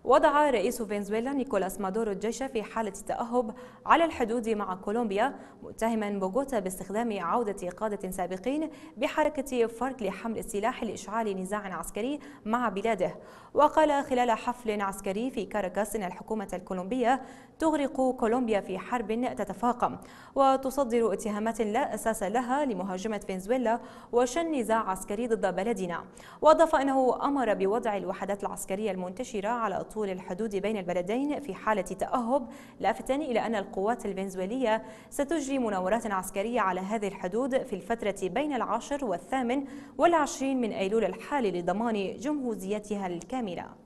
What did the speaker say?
وضع رئيس فنزويلا نيكولاس مادورو الجيش في حالة تأهب على الحدود مع كولومبيا، متهما بوغوتا باستخدام عودة قادة سابقين بحركة فارك لحمل السلاح لإشعال نزاع عسكري مع بلاده. وقال خلال حفل عسكري في كاراكاس إن الحكومة الكولومبية تغرق كولومبيا في حرب تتفاقم وتصدر اتهامات لا أساس لها لمهاجمة فنزويلا وشن نزاع عسكري ضد بلدنا. وأضاف أنه أمر بوضع الوحدات العسكرية المنتشرة على طول الحدود بين البلدين في حالة تأهب، لافتا إلى أن القوات الفنزويلية ستجري مناورات عسكرية على هذه الحدود في الفترة بين 10 و 28 من أيلول الحالي لضمان جمهوريتها الكاملة.